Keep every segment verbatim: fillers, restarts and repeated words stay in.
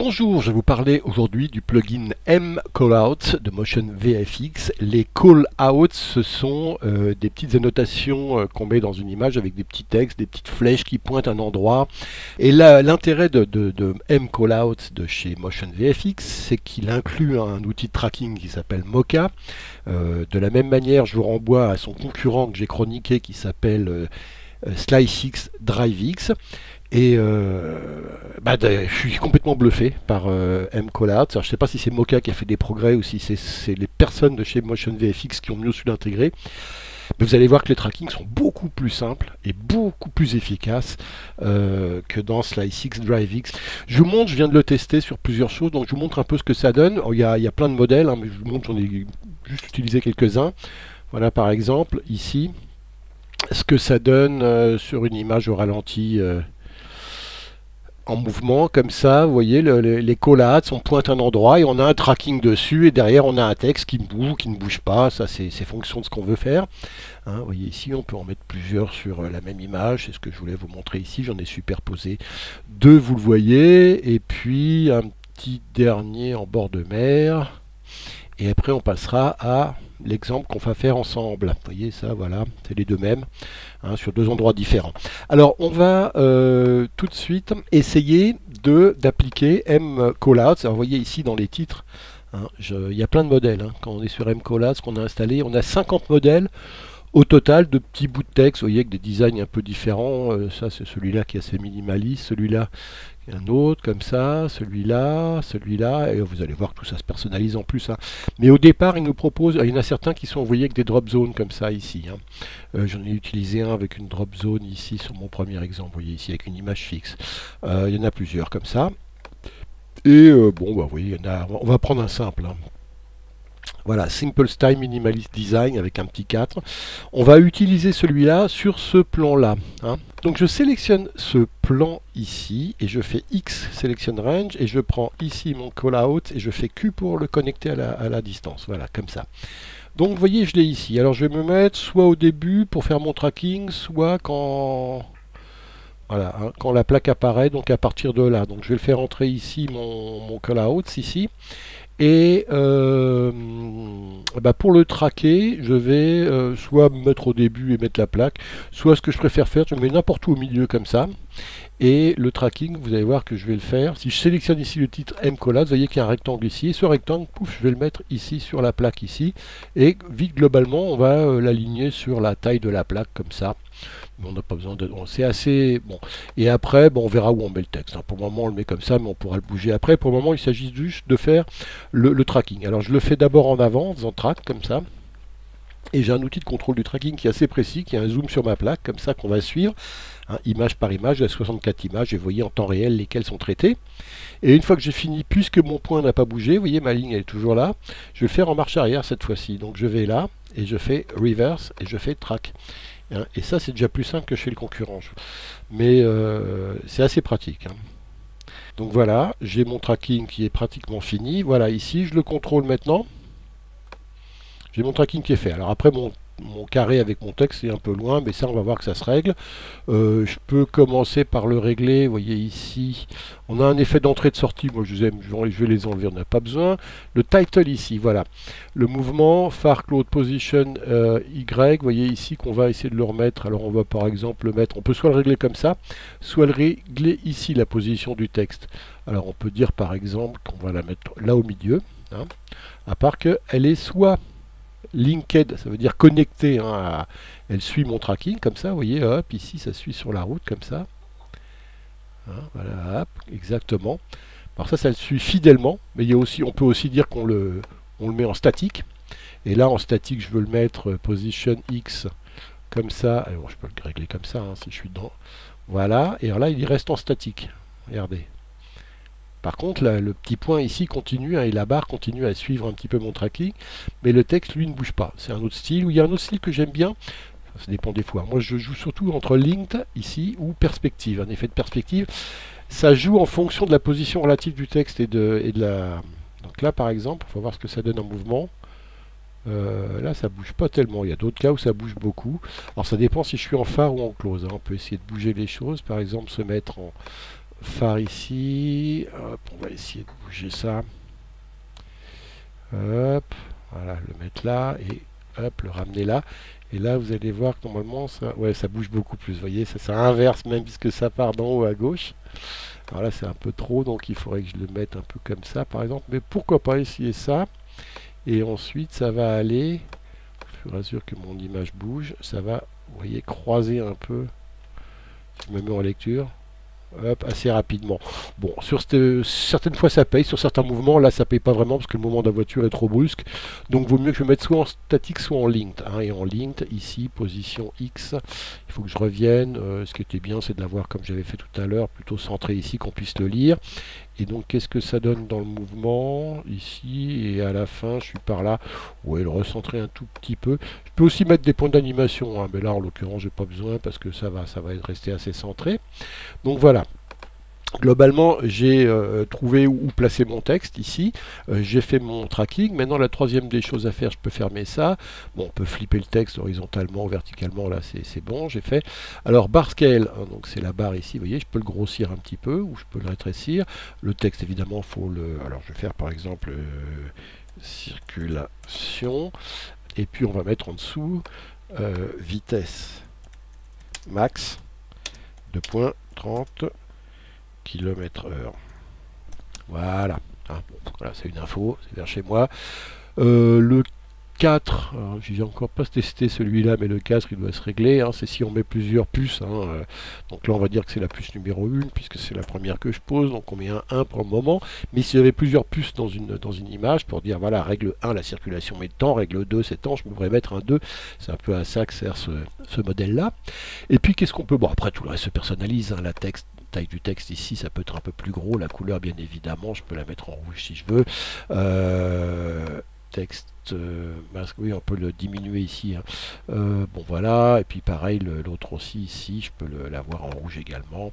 Bonjour, je vais vous parler aujourd'hui du plugin mCallout de Motion V F X. Les callouts, ce sont euh, des petites annotations euh, qu'on met dans une image avec des petits textes, des petites flèches qui pointent un endroit. Et là, l'intérêt de, de, de mCallout de chez Motion V F X, c'est qu'il inclut un outil de tracking qui s'appelle Mocha. Euh, de la même manière, je vous renvoie à son concurrent que j'ai chroniqué qui s'appelle euh, SliceX DriveX. Et euh, bah, je suis complètement bluffé par euh, mCallout. Alors, je ne sais pas si c'est Mocha qui a fait des progrès ou si c'est les personnes de chez Motion V F X qui ont mieux su l'intégrer. Mais vous allez voir que les trackings sont beaucoup plus simples et beaucoup plus efficaces euh, que dans SliceX DriveX. Je vous montre, je viens de le tester sur plusieurs choses, donc je vous montre un peu ce que ça donne. Il y a, il y a plein de modèles, hein, mais je vous montre, j'en ai juste utilisé quelques-uns. Voilà par exemple, ici, ce que ça donne euh, sur une image au ralenti. Euh, en mouvement comme ça, vous voyez, le, le, les callouts, on pointe un endroit et on a un tracking dessus et derrière on a un texte qui bouge ou qui ne bouge pas. Ça c'est fonction de ce qu'on veut faire, hein. Vous voyez ici, on peut en mettre plusieurs sur la même image, c'est ce que je voulais vous montrer ici. J'en ai superposé deux, vous le voyez, et puis un petit dernier en bord de mer. Et après on passera à l'exemple qu'on va faire ensemble. Vous voyez ça, voilà, c'est les deux mêmes, hein, sur deux endroits différents. Alors on va euh, tout de suite essayer d'appliquer mCallout. Alors vous voyez ici dans les titres, hein, je, il y a plein de modèles, hein. Quand on est sur mCallout, ce qu'on a installé, on a cinquante modèles au total de petits bouts de texte, vous voyez, avec des designs un peu différents. Euh, ça c'est celui-là qui est assez minimaliste, celui-là un autre comme ça, celui-là, celui-là, et vous allez voir que tout ça se personnalise en plus, hein. Mais au départ, il nous propose, il y en a certains qui sont envoyés avec des drop zones comme ça ici, hein. Euh, J'en ai utilisé un avec une drop zone ici sur mon premier exemple, vous voyez ici avec une image fixe. Euh, il y en a plusieurs comme ça. Et euh, bon, bah, vous voyez, il y en a, on va prendre un simple, hein. Voilà, Simple Style Minimalist Design avec un petit quatre. On va utiliser celui-là sur ce plan-là, hein. Donc je sélectionne ce plan ici et je fais X Selection Range et je prends ici mon callout et je fais Q pour le connecter à la, à la distance. Voilà, comme ça. Donc vous voyez, je l'ai ici. Alors je vais me mettre soit au début pour faire mon tracking, soit quand... Voilà, hein, quand la plaque apparaît, donc à partir de là. Donc je vais le faire entrer ici, mon, mon callout ici. Et euh, bah pour le traquer, je vais euh, soit me mettre au début et mettre la plaque, soit ce que je préfère faire, je me mets n'importe où au milieu comme ça. Et le tracking, vous allez voir que je vais le faire. Si je sélectionne ici le titre mCallout, vous voyez qu'il y a un rectangle ici. Et ce rectangle, pouf, je vais le mettre ici sur la plaque ici. Et vite, globalement, on va euh, l'aligner sur la taille de la plaque comme ça. Mais on n'a pas besoin de... Bon, c'est assez... Bon. Et après, bon, on verra où on met le texte, hein. Pour le moment, on le met comme ça, mais on pourra le bouger après. Pour le moment, il s'agit juste de faire le, le tracking. Alors, je le fais d'abord en avant, en faisant track, comme ça. Et j'ai un outil de contrôle du tracking qui est assez précis, qui a un zoom sur ma plaque, comme ça qu'on va suivre, hein, image par image, il y a soixante-quatre images, et vous voyez en temps réel lesquelles sont traitées. Et une fois que j'ai fini, puisque mon point n'a pas bougé, vous voyez ma ligne elle est toujours là, je vais le faire en marche arrière cette fois-ci. Donc je vais là, et je fais reverse, et je fais track. Hein, et ça c'est déjà plus simple que chez le concurrent. Mais euh, c'est assez pratique, hein. Donc voilà, j'ai mon tracking qui est pratiquement fini. Voilà, ici je le contrôle maintenant. J'ai mon tracking qui est fait. Alors après, mon, mon carré avec mon texte est un peu loin, mais ça, on va voir que ça se règle. Euh, je peux commencer par le régler. Vous voyez ici, on a un effet d'entrée de sortie. Moi, je, aime, je vais les enlever, on n'a pas besoin. Le title ici, voilà. Le mouvement, Far Cloud Position euh, Y, vous voyez ici qu'on va essayer de le remettre. Alors, on va par exemple le mettre, on peut soit le régler comme ça, soit le régler ici, la position du texte. Alors, on peut dire par exemple qu'on va la mettre là au milieu, hein, à part qu'elle est soit linked, ça veut dire connecté, hein, à, elle suit mon tracking comme ça, vous voyez, hop, ici ça suit sur la route comme ça, hein, voilà, hop, exactement. Alors ça, ça le suit fidèlement, mais il y a aussi, on peut aussi dire qu'on le, on le met en statique, et là en statique je veux le mettre euh, position X comme ça. Alors je peux le régler comme ça, hein, si je suis dedans, voilà, et alors là il reste en statique, regardez. Par contre, là, le petit point ici continue, hein, et la barre continue à suivre un petit peu mon tracking, mais le texte, lui, ne bouge pas. C'est un autre style. Où il y a un autre style que j'aime bien, ça dépend des fois. Moi, je joue surtout entre linked, ici, ou perspective. Un effet de perspective, ça joue en fonction de la position relative du texte et de, et de la... Donc là, par exemple, il faut voir ce que ça donne en mouvement. Euh, là, ça bouge pas tellement. Il y a d'autres cas où ça bouge beaucoup. Alors, ça dépend si je suis en phare ou en close, hein. On peut essayer de bouger les choses, par exemple, se mettre en... phare ici. Hop, on va essayer de bouger ça. Hop, voilà, le mettre là et hop, le ramener là. Et là, vous allez voir que normalement, ça, ouais, ça bouge beaucoup plus. Vous voyez, ça, ça inverse même puisque ça part d'en haut à gauche. Alors là, c'est un peu trop, donc il faudrait que je le mette un peu comme ça, par exemple. Mais pourquoi pas essayer ça? Et ensuite, ça va aller, au fur et à mesure que mon image bouge, ça va, vous voyez, croiser un peu. Je me mets en lecture. Hop, assez rapidement. Bon, sur cette, certaines fois ça paye, sur certains mouvements, là ça paye pas vraiment parce que le mouvement de la voiture est trop brusque. Donc vaut mieux que je mette soit en statique, soit en linked. Hein, et en linked, ici, position X, il faut que je revienne. Euh, ce qui était bien, c'est de l'avoir comme j'avais fait tout à l'heure, plutôt centré ici, qu'on puisse le lire. Et donc qu'est-ce que ça donne dans le mouvement ici, et à la fin je suis par là. Ouais, le recentrer un tout petit peu. Je peux aussi mettre des points d'animation, hein, mais là en l'occurrence j'ai pas besoin parce que ça va, ça va être resté assez centré. Donc voilà. Globalement, j'ai euh, trouvé où placer mon texte ici. Euh, j'ai fait mon tracking. Maintenant, la troisième des choses à faire, je peux fermer ça. Bon, on peut flipper le texte horizontalement ou verticalement. Là, c'est bon, j'ai fait. Alors, bar scale, hein, donc c'est la barre ici. Vous voyez, je peux le grossir un petit peu ou je peux le rétrécir. Le texte, évidemment, faut le. Alors, je vais faire par exemple euh, circulation. Et puis, on va mettre en dessous euh, vitesse max deux virgule trente kilomètres heure. Voilà. Hein, bon, voilà, c'est une info, c'est vers chez moi. Euh, le quatre, j'ai encore pas testé celui-là, mais le quatre il doit se régler. Hein, c'est si on met plusieurs puces. Hein, euh, donc là on va dire que c'est la puce numéro un, puisque c'est la première que je pose. Donc on met un un pour le moment. Mais s'il y avait plusieurs puces dans une, dans une image, pour dire voilà, règle un, la circulation met temps, règle deux, c'est temps, je pourrais mettre un deux. C'est un peu à ça que sert ce, ce modèle-là. Et puis qu'est-ce qu'on peut. Bon, après tout le reste se personnalise. Hein, la texte. Taille du texte ici, ça peut être un peu plus gros. La couleur, bien évidemment, je peux la mettre en rouge si je veux. Euh, texte euh, masque, oui, on peut le diminuer ici. Hein. Euh, bon, voilà. Et puis pareil, l'autre aussi ici, je peux l'avoir en rouge également.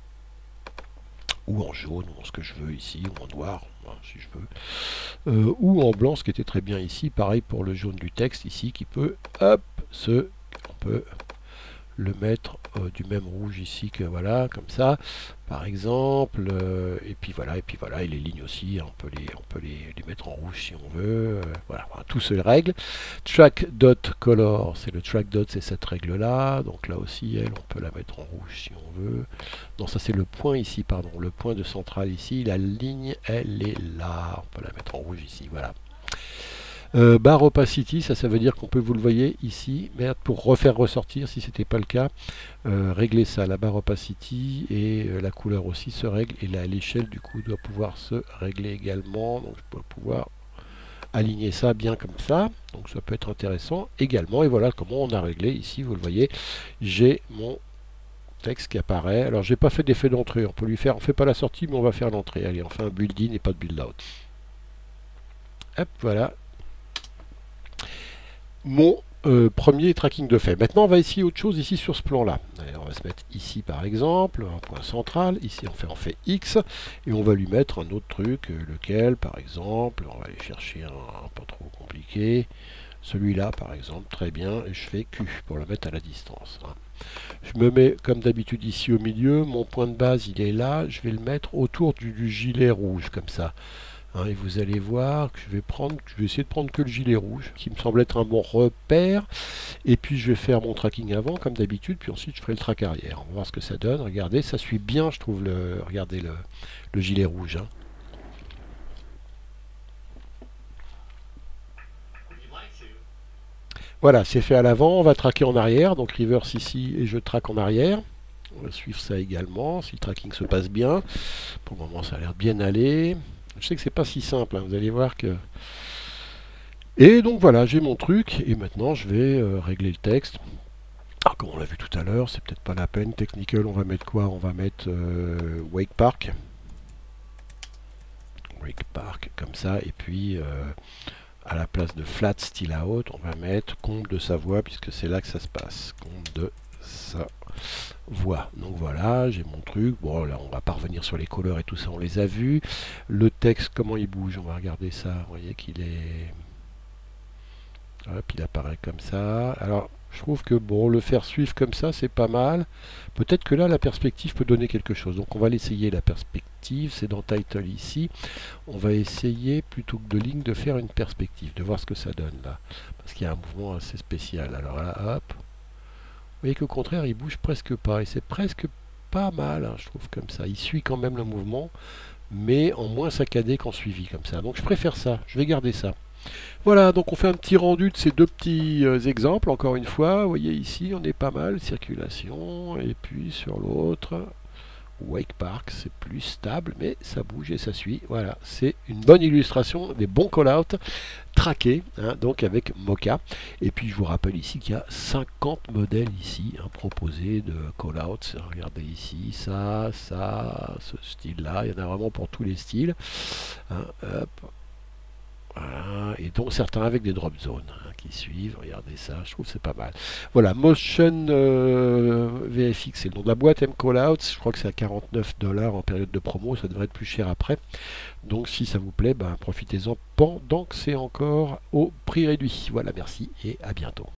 Ou en jaune, ou en ce que je veux ici, ou en noir, hein, si je veux. Euh, ou en blanc, ce qui était très bien ici. Pareil pour le jaune du texte ici, qui peut, hop, se, on peut le mettre euh, du même rouge ici que voilà, comme ça par exemple, euh, et puis voilà, et puis voilà, et les lignes aussi, hein, on peut les on peut les, les mettre en rouge si on veut. Euh, voilà, voilà, tout se règle. Track dot color, c'est le track dot, c'est cette règle là, donc là aussi elle, on peut la mettre en rouge si on veut. Non, ça c'est le point ici, pardon, le point de centrale ici, la ligne elle est là, on peut la mettre en rouge ici, voilà. Euh, bar opacity, ça, ça veut dire qu'on peut, vous le voyez ici, merde, pour refaire ressortir, si c'était pas le cas, euh, régler ça, la bar opacity, et euh, la couleur aussi se règle, et là l'échelle du coup doit pouvoir se régler également, donc je dois pouvoir aligner ça bien comme ça, donc ça peut être intéressant également, et voilà comment on a réglé ici, vous le voyez, j'ai mon texte qui apparaît. Alors j'ai pas fait d'effet d'entrée, on peut lui faire, on fait pas la sortie, mais on va faire l'entrée, allez, on fait un build-in et pas de build-out. Hop, voilà. Mon euh, premier tracking de fait. Maintenant, on va essayer autre chose ici sur ce plan-là. On va se mettre ici, par exemple, un point central. Ici, on fait, on fait X. Et on va lui mettre un autre truc. Euh, lequel, par exemple, on va aller chercher un, un pas trop compliqué. Celui-là, par exemple, très bien. Et je fais Q pour le mettre à la distance. Hein. Je me mets, comme d'habitude, ici au milieu. Mon point de base, il est là. Je vais le mettre autour du, du gilet rouge, comme ça. Hein, et vous allez voir que je vais prendre, je vais essayer de prendre que le gilet rouge, qui me semble être un bon repère. Et puis je vais faire mon tracking avant, comme d'habitude, puis ensuite je ferai le track arrière. On va voir ce que ça donne. Regardez, ça suit bien, je trouve, le, regardez le, le gilet rouge. Hein. Voilà, c'est fait à l'avant, on va traquer en arrière, donc reverse ici et je traque en arrière. On va suivre ça également, si le tracking se passe bien. Pour le moment, ça a l'air bien aller. Je sais que c'est pas si simple, hein, vous allez voir que... Et donc voilà, j'ai mon truc, et maintenant je vais euh, régler le texte. Alors comme on l'a vu tout à l'heure, c'est peut-être pas la peine. Technical, on va mettre quoi? On va mettre euh, Wake Park. Wake Park, comme ça, et puis... Euh, à la place de flat style out, on va mettre comble de sa voix, puisque c'est là que ça se passe. Comble de sa voix. Donc voilà, j'ai mon truc. Bon, là, on va pas revenir sur les couleurs et tout ça, on les a vus. Le texte, comment il bouge? On va regarder ça. Vous voyez qu'il est... Hop, il apparaît comme ça. Alors, Je trouve que bon, le faire suivre comme ça, c'est pas mal. Peut-être que là, la perspective peut donner quelque chose. Donc on va l'essayer, la perspective. C'est dans Title ici. On va essayer, plutôt que de ligne, de faire une perspective, de voir ce que ça donne là. Parce qu'il y a un mouvement assez spécial. Alors là, hop. Vous voyez qu'au contraire, il bouge presque pas. Et c'est presque pas mal, hein, je trouve, comme ça. Il suit quand même le mouvement, mais en moins saccadé qu'en suivi, comme ça. Donc je préfère ça. Je vais garder ça. Voilà, donc on fait un petit rendu de ces deux petits euh, exemples, encore une fois. Vous voyez ici, on est pas mal, circulation, et puis sur l'autre, Wake Park, c'est plus stable, mais ça bouge et ça suit. Voilà, c'est une bonne illustration des bons call-out traqués, hein, donc avec Mocha. Et puis je vous rappelle ici qu'il y a cinquante modèles ici, hein, proposés de call-out. Regardez ici, ça, ça, ce style-là, il y en a vraiment pour tous les styles. Hein, hop. Voilà, et donc certains avec des drop zones, hein, qui suivent. Regardez ça, je trouve que c'est pas mal. Voilà, Motion euh, V F X, c'est le nom de la boîte. M Callout, je crois que c'est à quarante-neuf dollars en période de promo, ça devrait être plus cher après. Donc si ça vous plaît, ben, profitez-en pendant que c'est encore au prix réduit. Voilà, merci et à bientôt.